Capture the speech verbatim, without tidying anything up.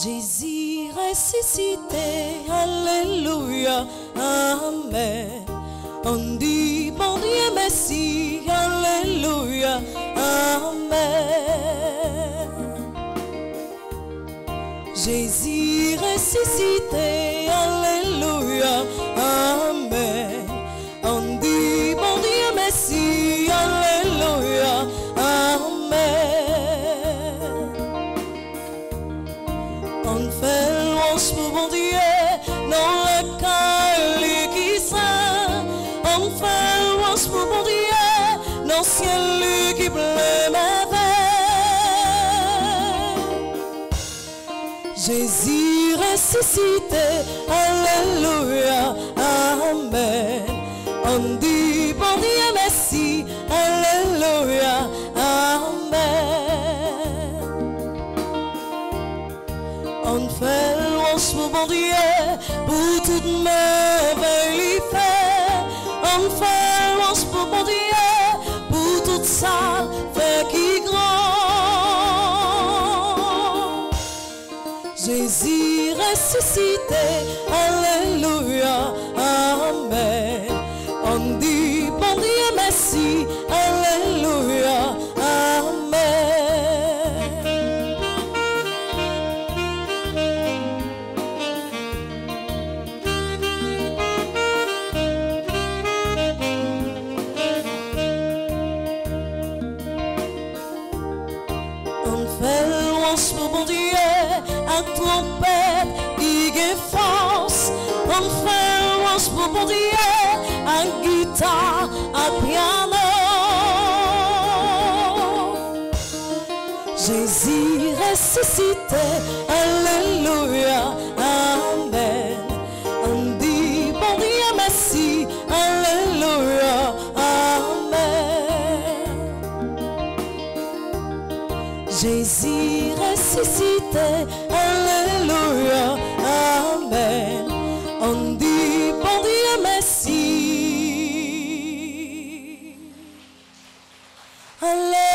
Jésus ressuscité, alléluia, amen. On dit bon Dieu merci, alléluia, amen. Jésus ressuscité, alléluia, amen. On dit bon Dieu merci, alléluia, amen. On fait louange pour bon Dieu dans le cœur qui saint. On fait louange pour bon Dieu dans le ciel qui pleut merveille. Jésus ressuscité, alléluia, amen. On dit bon Dieu merci, alléluia, amen. On fait louange pour bon Dieu pour toute merveille lui fait. On fait louange pour bon Dieu pour toute ça fait qui grand. Jésus ressuscité, alléluia, amen. On dit bon Dieu merci, alléluia, amen. On fait louange pour bon Dieu à trompette qui gagne force. On fait louange pour bon Dieu à guitare, à piano. Jésus ressuscité, alléluia, amen. On dit bon Dieu merci, alléluia, amen. Jésus ressuscité, alléluia, amen. On dit bon Dieu merci, alléluia.